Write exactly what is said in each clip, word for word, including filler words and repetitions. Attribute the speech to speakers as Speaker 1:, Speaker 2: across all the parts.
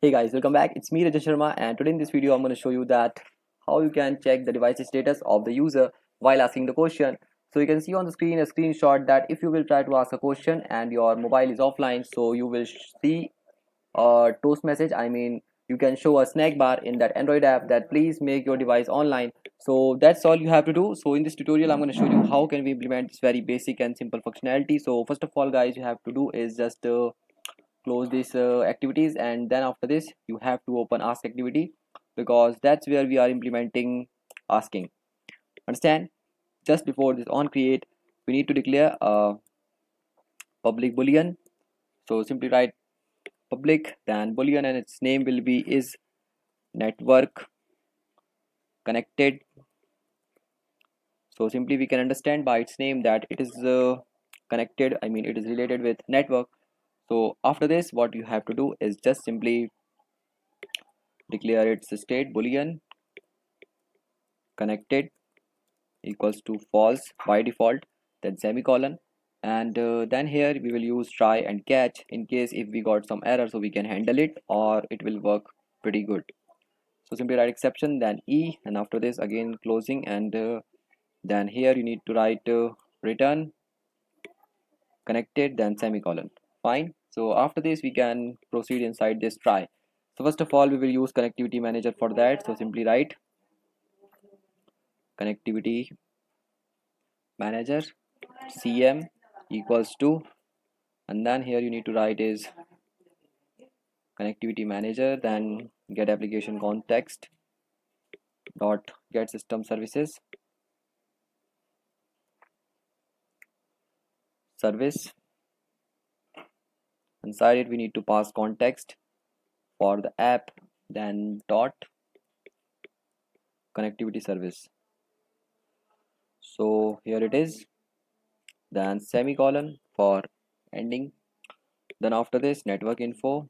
Speaker 1: Hey guys, welcome back. It's me Rajjan Sharma, and today in this video I'm going to show you that how you can check the device status of the user while asking the question. So you can see on the screen a screenshot that if you will try to ask a question and your mobile is offline, so you will see a toast message. I mean, you can show a snack bar in that Android app that please make your device online. So that's all you have to do. So in this tutorial I'm going to show you how can we implement this very basic and simple functionality. So first of all guys, you have to do is just uh, close these uh, activities, and then after this you have to open ask activity, because that's where we are implementing asking. Understand? Just before this on create, we need to declare a public boolean. So simply write public, then boolean, and its name will be is network connected. So simply we can understand by its name that it is uh, connected, I mean it is related with network. So after this what you have to do is just simply declare its state boolean connected equals to false by default, then semicolon, and uh, then here we will use try and catch in case if we got some error, so we can handle it or it will work pretty good. So simply write exception, then e, and after this again closing, and uh, then here you need to write uh, return connected, then semicolon. Fine. So after this we can proceed inside this try. So first of all we will use connectivity manager for that. So simply write connectivity manager cm equals to, and then here you need to write is connectivity manager, then get application context dot get system services service. Inside it we need to pass context for the app, then dot connectivity service. So here it is, then semicolon for ending. Then after this network info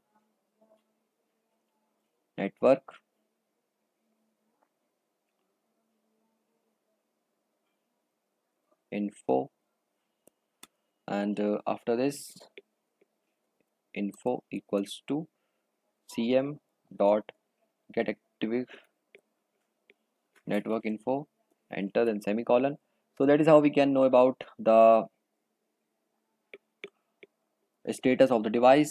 Speaker 1: network info, and uh, after this info equals to cm dot get active network info, enter, then semicolon. So that is how we can know about the status of the device.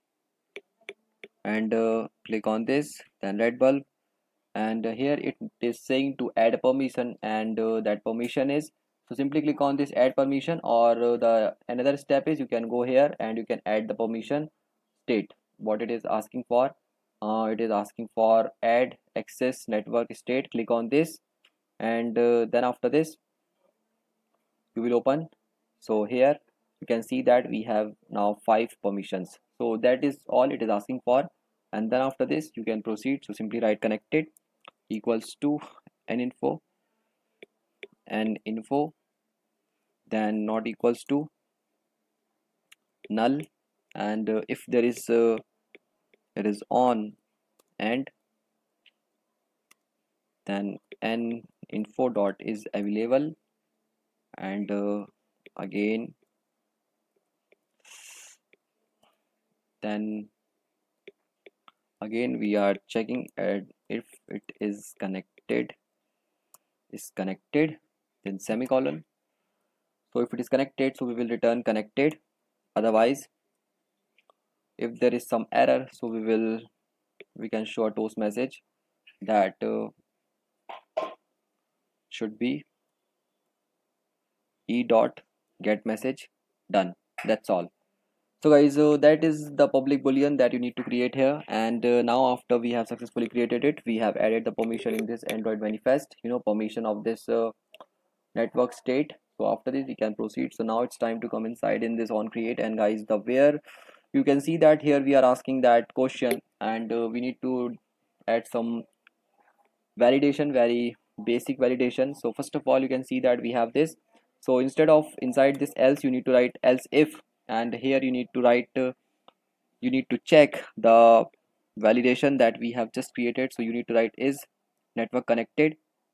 Speaker 1: And uh, click on this, then red bulb, and uh, here it is saying to add a permission, and uh, that permission is, so simply click on this add permission, or uh, the another step is you can go here and you can add the permission state what it is asking for. Uh, it is asking for add access network state. Click on this, and uh, then after this you will open. So here you can see that we have now five permissions, so that is all it is asking for. And then after this you can proceed. So simply write connected equals to n info n info, then not equals to null, and uh, if there is uh, it is on, and then n info dot is available, and uh, again then again we are checking at if it is connected is connected, then semicolon. So if it is connected, so we will return connected. Otherwise if there is some error, so we will we can show a toast message that uh, should be e dot get message done. That's all. So guys, uh, that is the public boolean that you need to create here. And uh, now after we have successfully created it, we have added the permission in this Android manifest, you know, permission of this uh, network state. So after this we can proceed. So now it's time to come inside in this on create, and guys, the where you can see that here we are asking that question, and uh, we need to add some validation, very basic validation. So first of all you can see that we have this. So instead of inside this else, you need to write else if, and here you need to write uh, you need to check the validation that we have just created. So you need to write is network connected.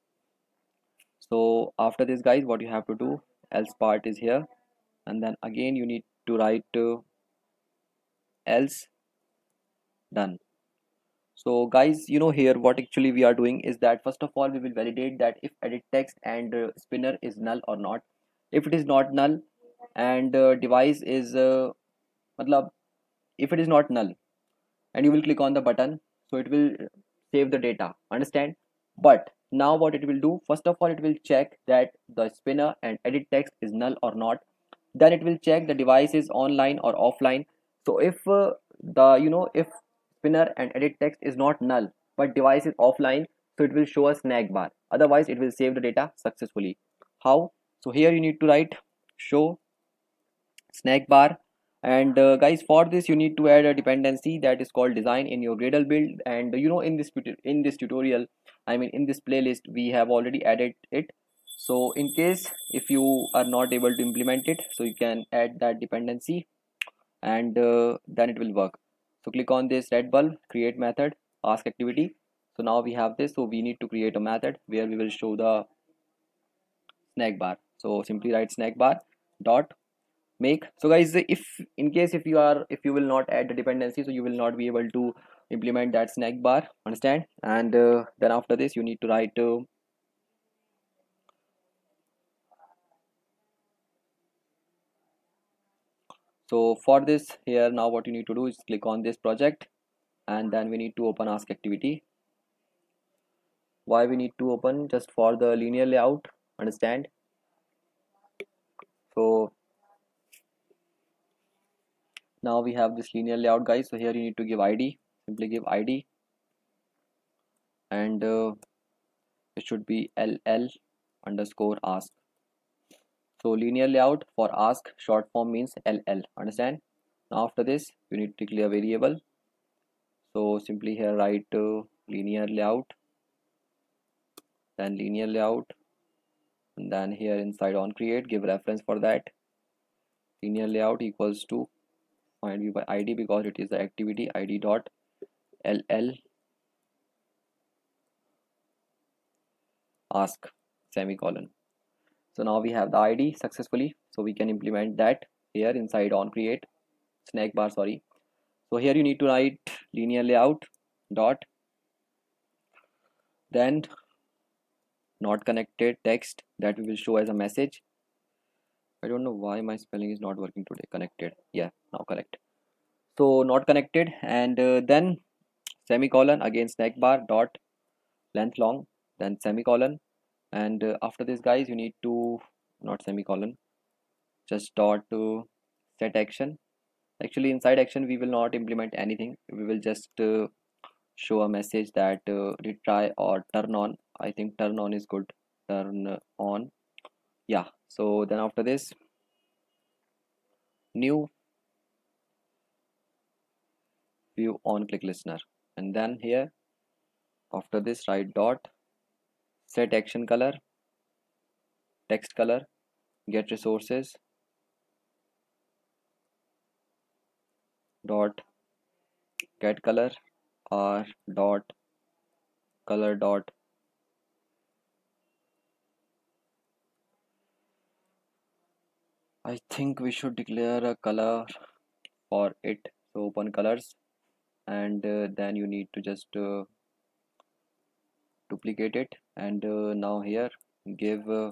Speaker 1: So after this guys, what you have to do, else part is here, and then again you need to write uh, else done. So guys, you know here what actually we are doing is that first of all we will validate that if edit text and uh, spinner is null or not. If it is not null and uh, device is uh, matlab, if it is not null and you will click on the button, so it will save the data, understand? But now what it will do, first of all it will check that the spinner and edit text is null or not. Then it will check the device is online or offline. So if uh, the you know if spinner and edit text is not null but device is offline, so it will show a snack bar, otherwise it will save the data successfully. How? So here you need to write show snack bar, and uh, guys, for this you need to add a dependency that is called design in your Gradle build. And you know in this tut- in this tutorial, I mean in this playlist, we have already added it. So in case if you are not able to implement it, so you can add that dependency, and uh, then it will work. So click on this red bulb, create method, ask activity. So now we have this, so we need to create a method where we will show the snack bar. So simply write snack bar dot make. So guys, if in case if you are if you will not add the dependency, so you will not be able to implement that snack bar, understand? And uh, then after this you need to write uh, so for this here, now what you need to do is click on this project, and then we need to open ask activity. Why we need to open? Just for the linear layout, understand? So now we have this linear layout, guys. So here you need to give id, simply give id, and uh, it should be ll underscore ask. So linear layout for ask short form means ll, understand? Now after this you need to declare variable. So simply here write uh, linear layout, then linear layout, and then here inside on create give reference for that. Linear layout equals to find view by id, because it is the activity id dot ll ask semicolon. So now we have the id successfully, so we can implement that here inside on create snack bar, sorry. So here you need to write linear layout dot, then not connected text that we will show as a message. I don't know why my spelling is not working today. Connected, yeah, now correct. So not connected, and uh, then semicolon, again snack bar dot length long, then semicolon. And uh, after this, guys, you need to not semicolon, just dot to set action. Actually inside action we will not implement anything, we will just uh, show a message that uh, retry or turn on. I think turn on is good, turn on, yeah. So then after this, new view on click listener, and then here after this write dot set action color, text color, get resources dot get color, or dot color dot I think we should declare a color for it. So open colors, and uh, then you need to just uh, duplicate it, and uh, now here give uh,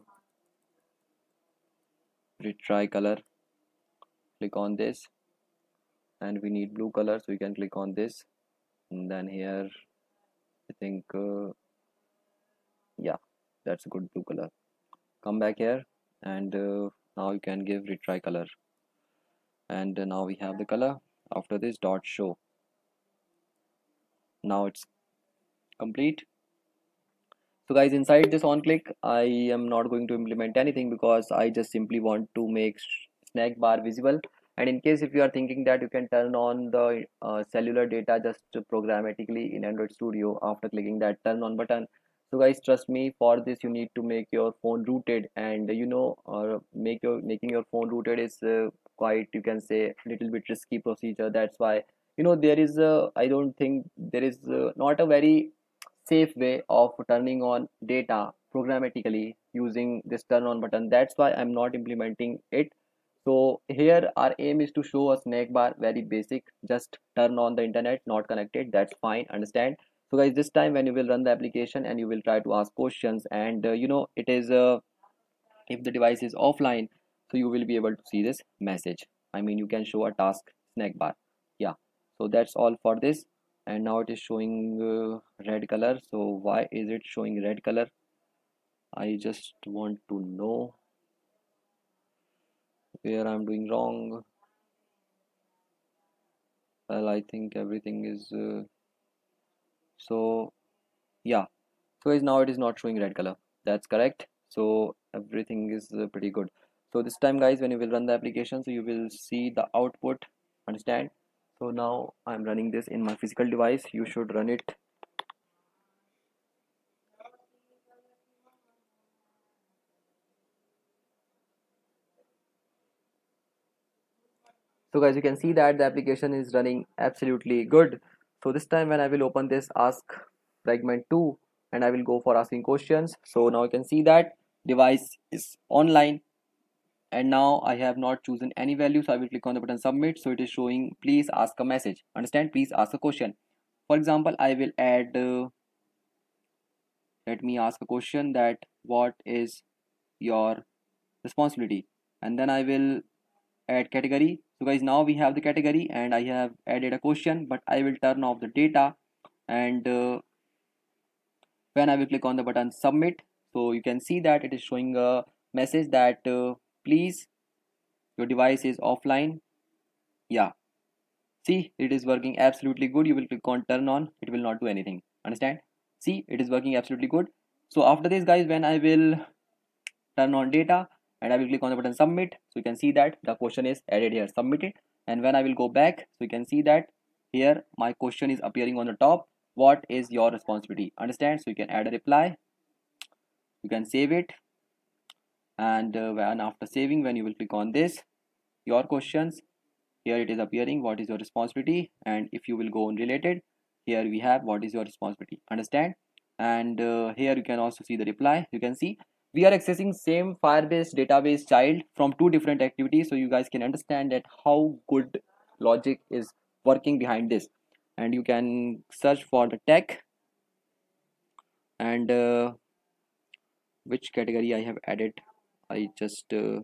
Speaker 1: retry color, click on this, and we need blue color, so you can click on this, and then here I think uh, yeah, that's a good blue color. Come back here, and uh, now you can give retry color, and uh, now we have the color. After this dot show, now it's complete. So guys, inside this on click I am not going to implement anything, because I just simply want to make snack bar visible. And in case if you are thinking that you can turn on the uh, cellular data just programmatically in Android Studio after clicking that turn on button, so guys, trust me, for this you need to make your phone rooted, and you know uh, make your making your phone rooted is uh, quite, you can say, little bit risky procedure. That's why, you know, there is a, I don't think there is uh, not a very safe way of turning on data programmatically using this turn on button. That's why I'm not implementing it. So here our aim is to show a snack bar, very basic, just turn on the internet, not connected, that's fine, understand? So guys, this time when you will run the application and you will try to ask questions, and uh, you know it is uh, if the device is offline, so you will be able to see this message. I mean, you can show a task snack bar. Yeah, so that's all for this. And now it is showing uh, red color. So why is it showing red color? I just want to know where I'm doing wrong. Well, I think everything is uh, so yeah. So guys, now it is not showing red color. That's correct. So everything is uh, pretty good. So this time guys, when you will run the application, so you will see the output. Understand? So now I'm running this in my physical device. You should run it. So guys, you can see that the application is running absolutely good. So this time when I will open this ask fragment two, and I will go for asking questions. So now you can see that device is online, and now I have not chosen any value, so I will click on the button submit. So it is showing please ask a message. Understand? Please ask a question. For example, I will add uh, let me ask a question that what is your responsibility, and then I will add category. So guys, now we have the category and I have added a question, but I will turn off the data, and uh, when I will click on the button submit, so you can see that it is showing a message that uh, please your device is offline. Yeah, see, it is working absolutely good. You will click on turn on, it will not do anything. Understand? See, it is working absolutely good. So after this guys, when I will turn on data and I will click on the button submit, so you can see that the question is added here, submitted. And when I will go back, so you can see that here my question is appearing on the top. What is your responsibility? Understand? So you can add a reply, you can save it, and uh, when after saving, when you will click on this your questions, here it is appearing what is your responsibility. And if you will go on related, here we have what is your responsibility. Understand? And uh, here you can also see the reply. You can see we are accessing same Firebase database child from two different activities, so you guys can understand that how good logic is working behind this. And you can search for the tech, and uh, which category I have added, I just uh,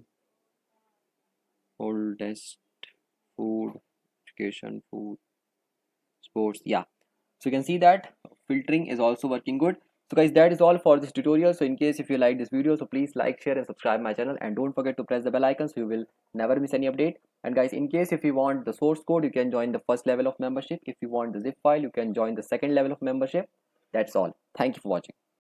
Speaker 1: oldest food, education, food, sports. Yeah, so you can see that filtering is also working good. So guys, that is all for this tutorial. So in case if you like this video, so please like, share and subscribe my channel, and don't forget to press the bell icon so you will never miss any update. And guys, in case if you want the source code, you can join the first level of membership. If you want the zip file, you can join the second level of membership. That's all. Thank you for watching.